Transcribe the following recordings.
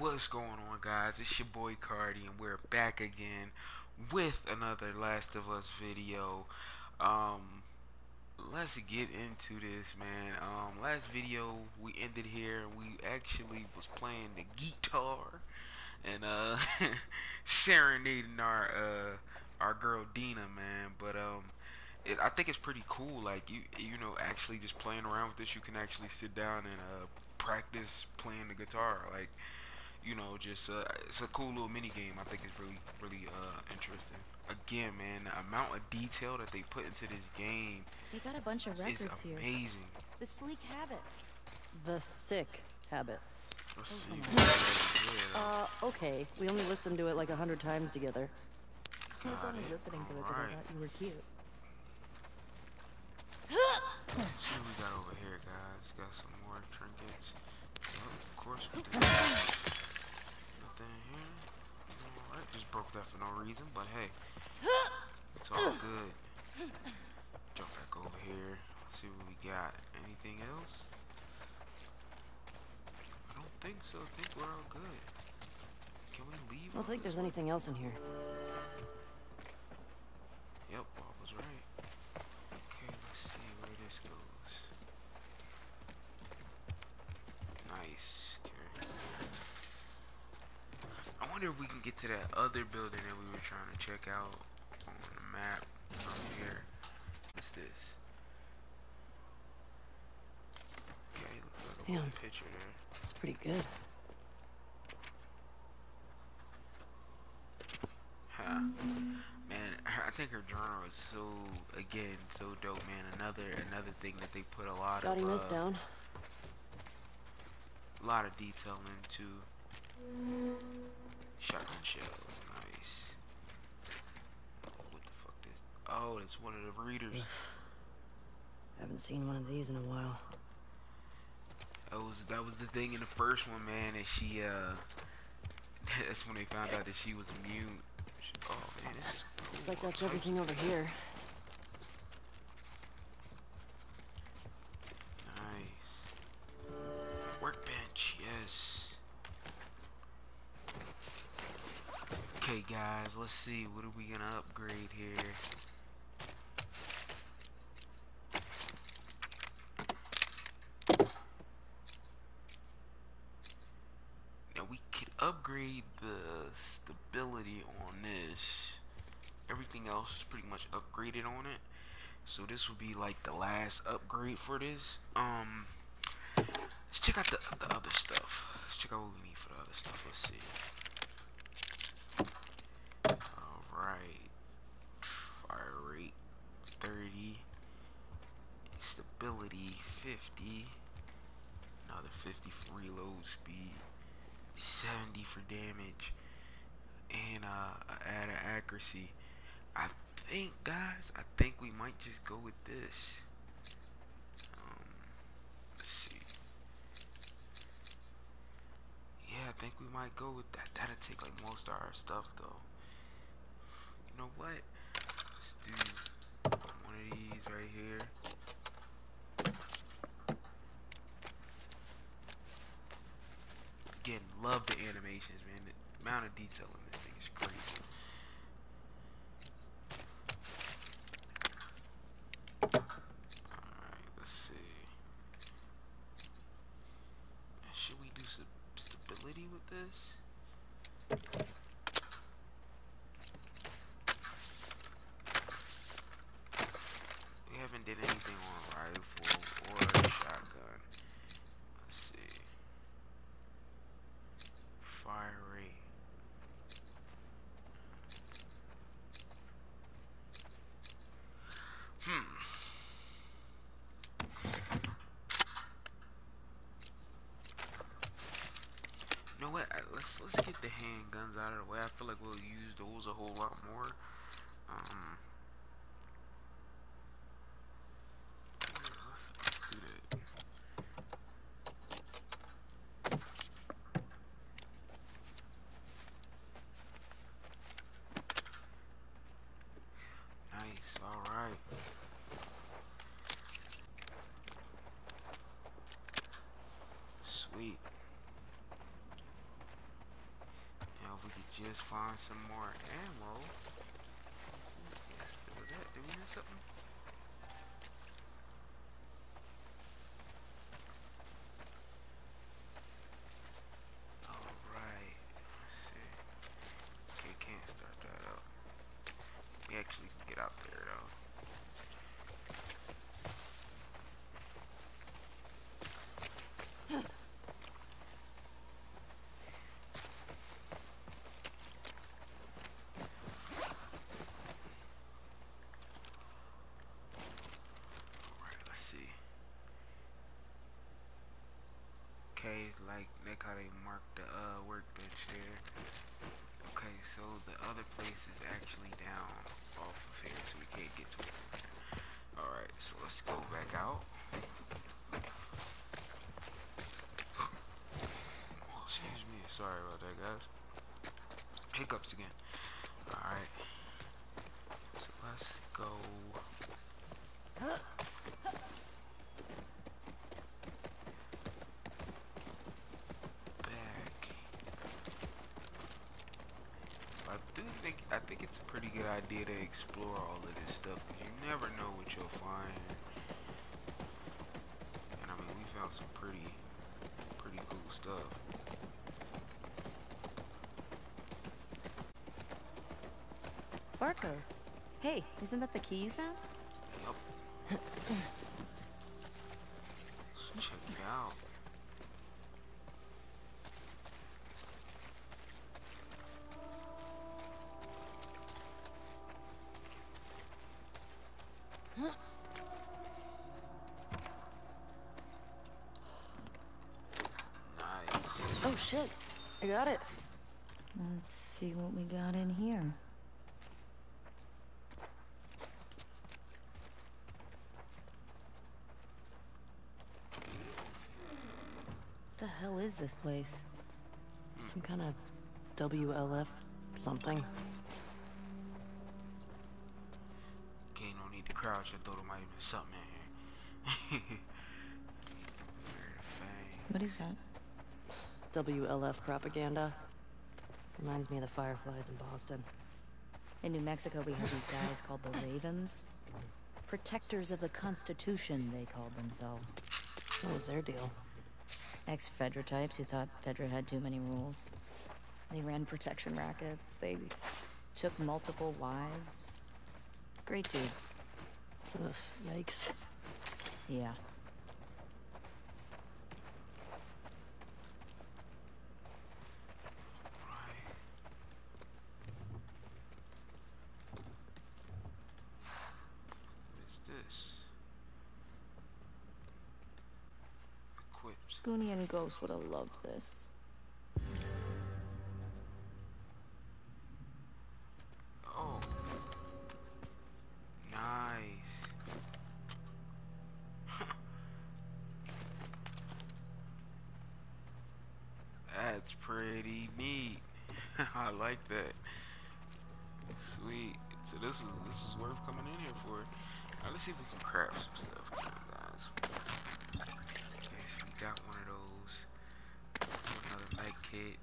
What's going on, guys? It's your boy Cardi, and we're back again with another Last of Us video. Um, let's get into this, man. Last video we ended here. We actually was playing the guitar and serenading our girl Dina, man. But I think it's pretty cool. Like you know, actually just playing around with this, you can actually sit down and practice playing the guitar. Like, you know, just it's a cool little mini game. I think it's really interesting. Again, man, the amount of detail that they put into this game They got a bunch of is records here. amazing. The sleek habit. The sick habit. Let's see. Okay. We only listened to it like 100 times together. I was only listening to it because I thought you were cute. Let's see what we got over here, guys. Got some more trinkets. Oh, of course we do. Nothing in here. Alright, just broke that for no reason, but hey, it's all good. Jump back over here. See what we got. Anything else? I don't think so. I think we're all good. Can we leave? I don't think there's anything else in here. Yep, Bob was right. Okay, let's see where this goes. Nice. Okay. I wonder if we can get to that other building that we were trying to check out on the map from here. What's this? Okay, looks like a little picture there. That's pretty good. Huh. Man, I think her journal is so, again, so dope, man. Another thing that they put a lot Jotting of this down. a lot of detail into. Shotgun shells, nice. What the fuck is? Oh, it's one of the breeders. Haven't seen one of these in a while. That was the thing in the first one, man. And she that's when they found out that she was immune. Oh man, this is cool. Looks like that's everything over here. Nice. Workbench, yes. Okay, guys, let's see. What are we gonna upgrade here? Now we could upgrade the stability on this. Everything else is pretty much upgraded on it. So this would be like the last upgrade for this. Let's check out the other stuff. Let's check out what we need for the other stuff. Let's see. Alright. Fire rate 30. Stability 50. Another 50 for reload speed. 70 for damage. And add an accuracy. I think, guys, we might just go with this. Let's see. Yeah, I think we might go with that. That'll take like most of our stuff, though. You know what? Let's do one of these right here. Again, love the animations, man. The amount of detail in this thing is crazy. Alright, let's see. Should we do some stability with this? We haven't did anything on rifle or shotgun. Let's see. Fire rate. You know what? Let's get the handguns out of the way. I feel like we'll use those a whole lot more. Let's do that. Nice, alright. Sweet. let's find some more ammo. Did we miss something? Alright, let's see. Okay, can't start that up. We actually can get out there though. Okay, like how they marked the workbench there. Okay, so the other place is actually down off of here, so we can't get to it. Alright, so let's go back out. Oh, excuse me, sorry about that, guys. Hiccups again. Alright, so let's go. I think it's a pretty good idea to explore all of this stuff, because you never know what you'll find. And I mean, we found some pretty cool stuff. Barcos. Hey, isn't that the key you found? Yep. Let's check it out. Oh shit, I got it. Let's see what we got in here. What the hell is this place? Some kind of WLF something. Okay, no need to crouch. I thought it might have been something in here. What is that? WLF propaganda. Reminds me of the Fireflies in Boston. In New Mexico, we have these guys called the Ravens. Protectors of the Constitution, they called themselves. What was their deal? Ex-Fedra types who thought Fedra had too many rules. They ran protection rackets. They took multiple wives. Great dudes. Ugh, yikes. Yeah. Goonie and Ghost would have loved this. Oh. Nice. That's pretty neat. I like that. Sweet. So this is worth coming in here for. Now let's see if we can craft some stuff, guys. Okay, so we got one of those. Another med kit.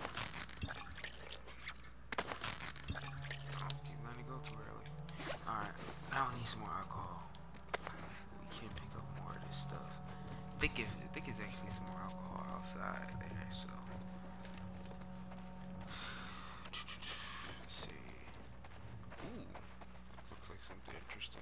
Oh, keep letting it go too early. Alright, now I need some more alcohol. We can pick up more of this stuff. I think it's actually some more alcohol outside there, so. Let's see. Ooh, looks like something interesting.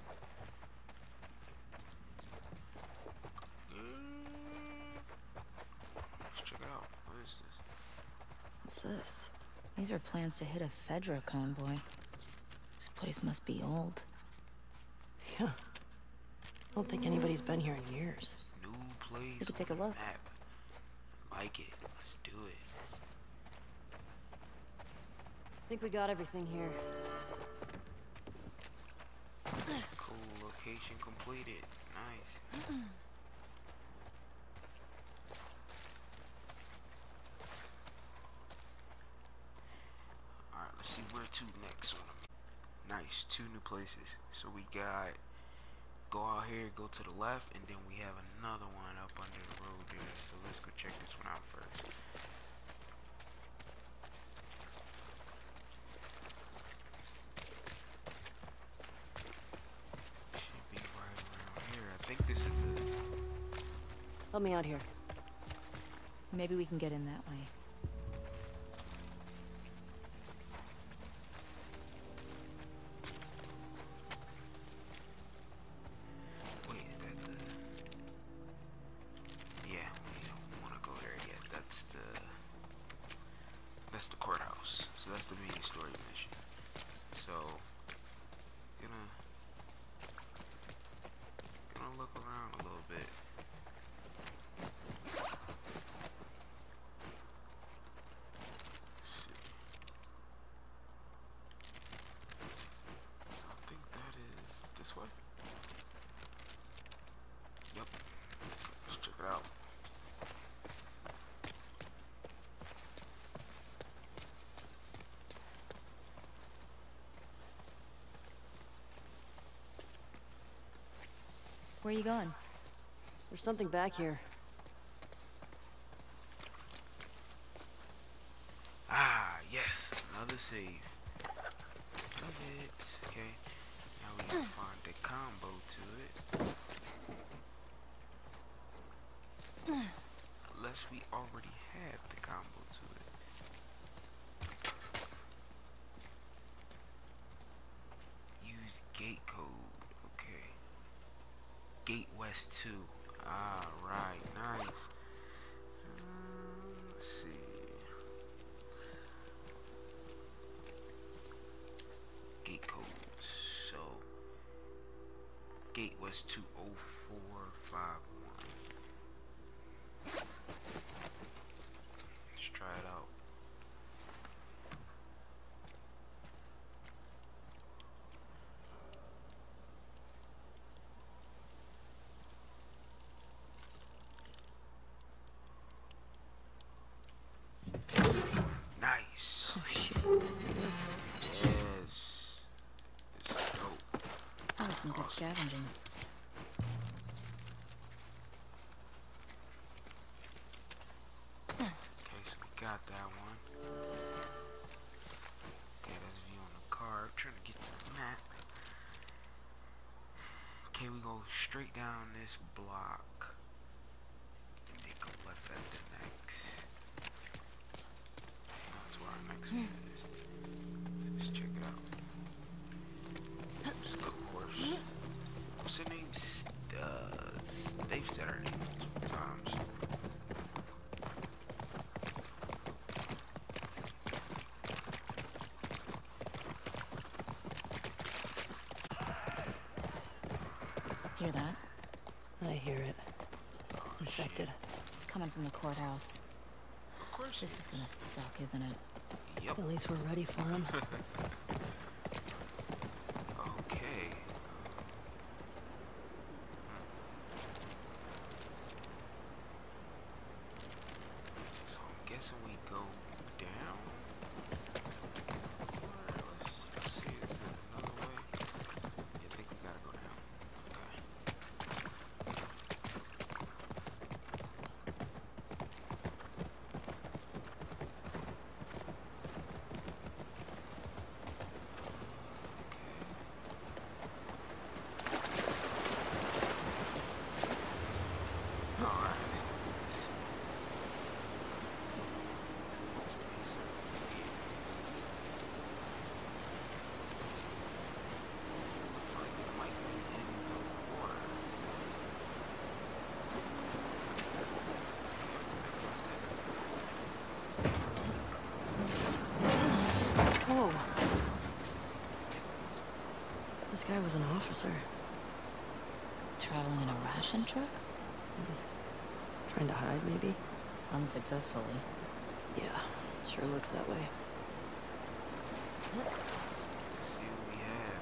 Let's check it out. What is this? What's this? These are plans to hit a Fedra convoy. This place must be old. Yeah. I don't think anybody's been here in years. New place. We could take a on the look. Map. Like it. Let's do it. I think we got everything here. Cool. Location completed. Nice. Alright, let's see where to next one. Nice. 2 new places. So we got go out here, go to the left, and then we have another one up under the road there. So let's go check this one out first. Help me out here. Maybe we can get in that way. Wait, is that the... Yeah, we don't want to go there yet. That's the courthouse. So that's the main story mission. So, gonna look around a little bit. Let's see. So I think that is this way. Yep. Let's check it out. Where are you going? There's something back here. Ah, yes, another save. Love it. Okay, now we can find the combo to it. Unless we already have the combo to it. Use gate code. Okay. Gate West 2. Ah, right, nice. Let's see. Gate codes. So, Gate West 20451. Let's try it out. Nice. Oh shit. Yes. It's dope. That was some good scavenging. Okay, so we got that one. Okay, that's view on the card. Trying to get to the map. Okay, we go straight down this block. Make a left at the next. That's where our next one is. Let's check it out. Of course. What's her name? They've said her name multiple times. Hear that? I hear it. Oh, Infected. It's coming from the courthouse. Of course. This is gonna suck, isn't it? Yep. At least we're ready for him. Okay. So I'm guessing we go down. Let's see, is there another way? Yeah, I think we gotta go down. Okay. Alright. Looks like it might be in the water. Whoa. This guy was an officer. Traveling in a ration truck? Trying to hide, maybe? Unsuccessfully. Yeah, sure looks that way. Let's see what we have.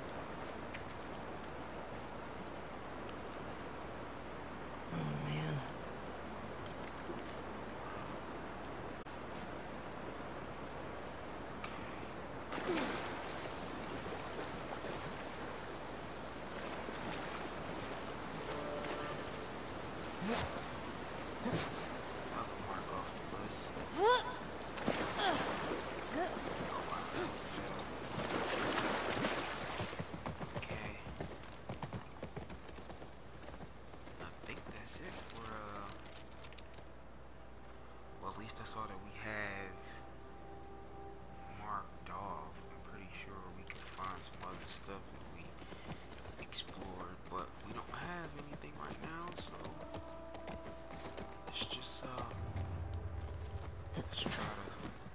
Oh, man. I'll mark off the list. Okay. I think that's it for that's all that we have marked off. I'm pretty sure we can find some other stuff that we explored, but we don't have anything right now, so let's just let's try to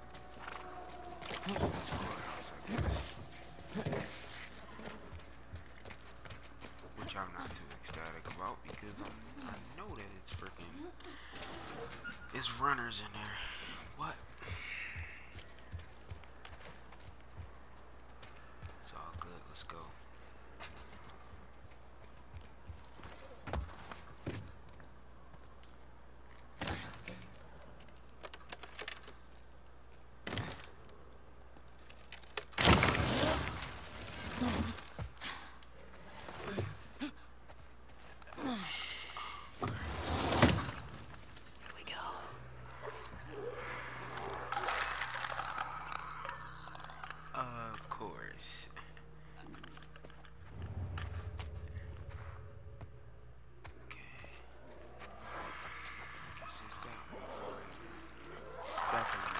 get this courthouse, I guess. Which I'm not too ecstatic about because I know that it's freaking, it's runners in there. What? It's all good. Let's go. Of course. Okay. I guess it's that one. It's definitely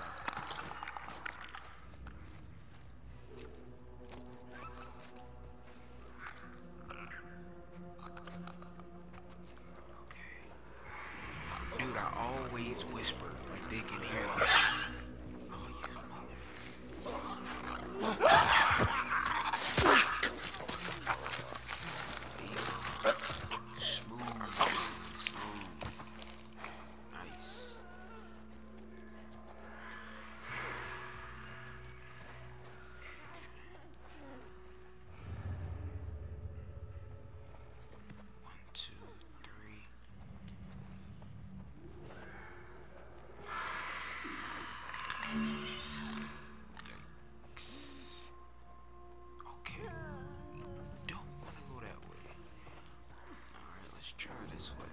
okay. Dude, I always whisper like they can hear me. Oh, you smooth, smooth. Nice. One, two, three. Okay. Don't want to go that way. Alright, let's try this way.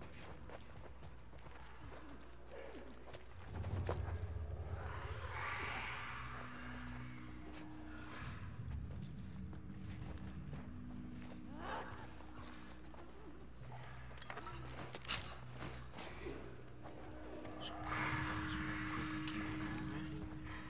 So grab those real quick and keep it moving.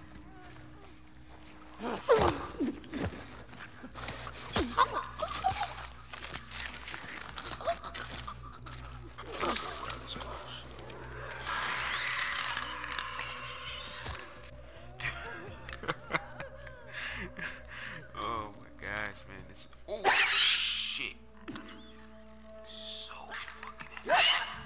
Oh my gosh, man, this is, oh shit, so fucking intense.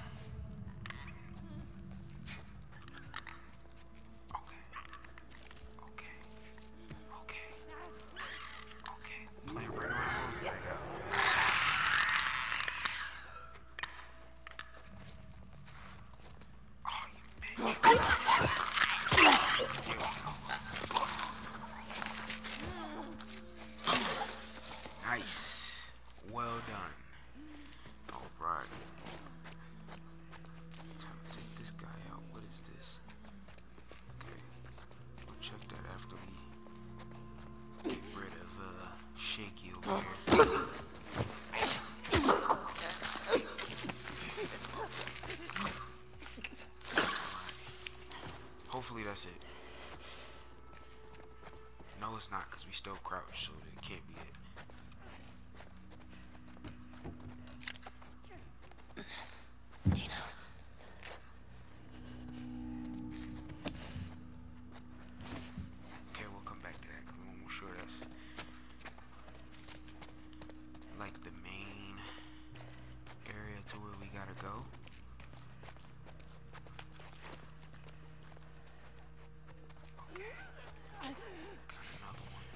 Okay, playing right around those like oh, you bitch. Nice. Well done. Alright. Time to take this guy out. What is this? Okay. We'll check that after we get rid of Shaky over here. Hopefully that's it. No, it's not, because we still crouched, so it can't be it. Okay, we'll come back to that, because I'm sure that's like the main area to where we gotta go. Okay. Got another one.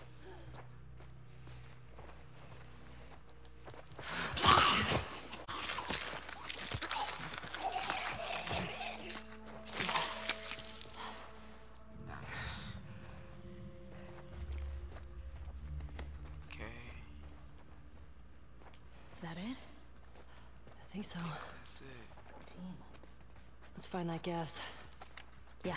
Is that it? I think so. That's it. Let's find that gas. Yeah.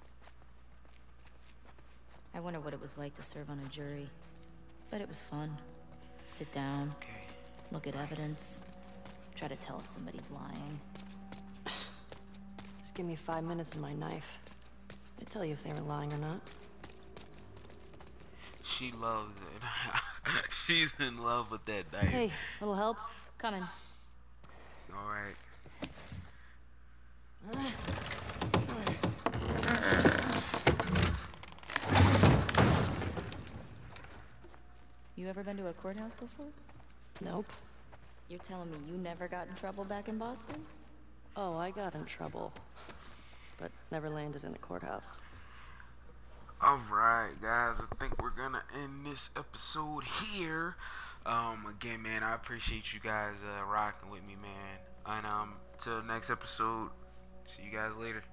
I wonder what it was like to serve on a jury. But it was fun. Sit down, Okay. look at evidence, try to tell if somebody's lying. Just Just give me 5 minutes and my knife. I'd tell you if they were lying or not. She loves it. She's in love with that knife. Hey, little help? Coming. Alright. You ever been to a courthouse before? Nope. You're telling me you never got in trouble back in Boston? Oh, I got in trouble. But never landed in a courthouse. Alright, guys, I think we're gonna end this episode here. Again, man, I appreciate you guys rocking with me, man. And till next episode, see you guys later.